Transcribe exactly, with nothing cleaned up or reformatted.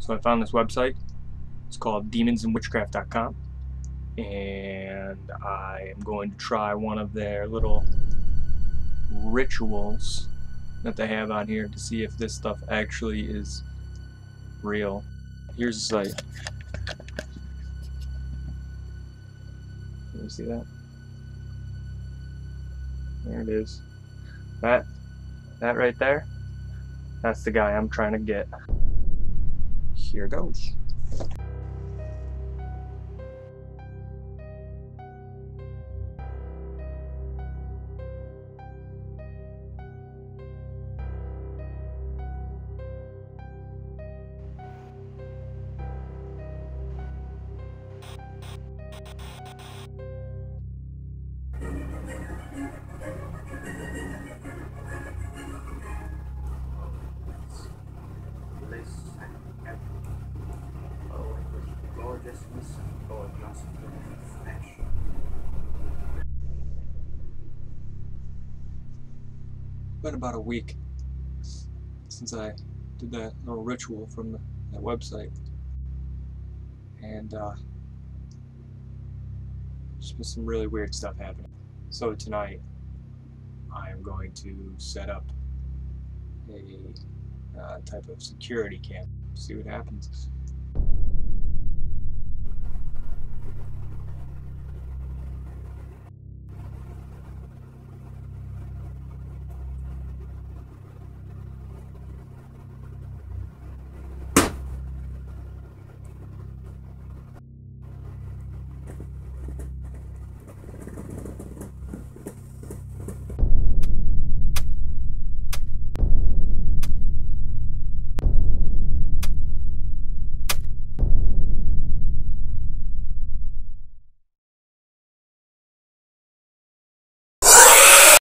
So I found this website. It's called demons and witchcraft dot com, and I am going to try one of their little rituals that they have on here to see if this stuff actually is real. Here's the site. Can you see that? There it is. That, that right there, that's the guy I'm trying to get. Here goes. Been about a week since I did that little ritual from the, that website, and uh, there's been some really weird stuff happening. So tonight I am going to set up a uh, type of security camp, see what happens.